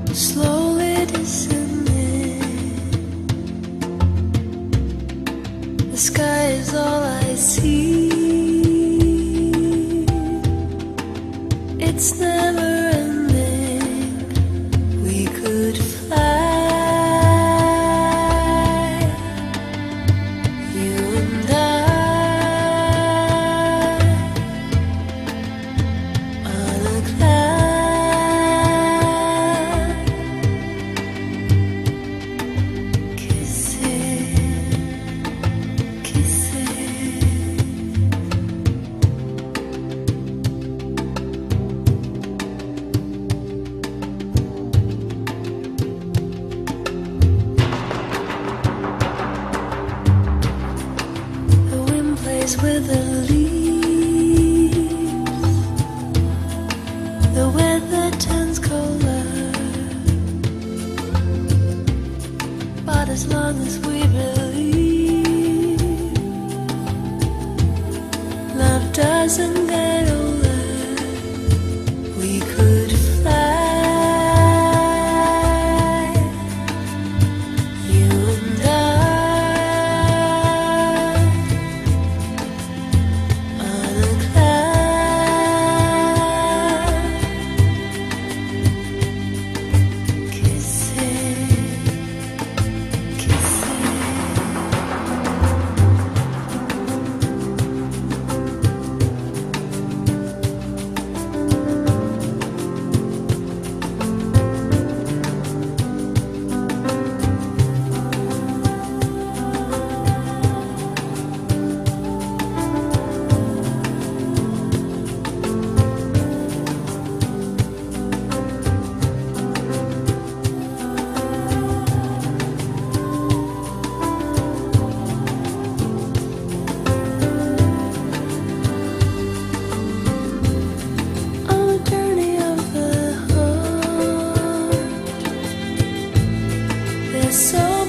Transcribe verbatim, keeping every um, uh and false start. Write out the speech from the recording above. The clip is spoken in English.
slowly descending. The sky is all I see. It's never ending. We could fly, you and I, on a cloud, kissing, kissing. With the leaves, the weather turns colder, but as long as we believe, love doesn't get older. We could fly, you and I. So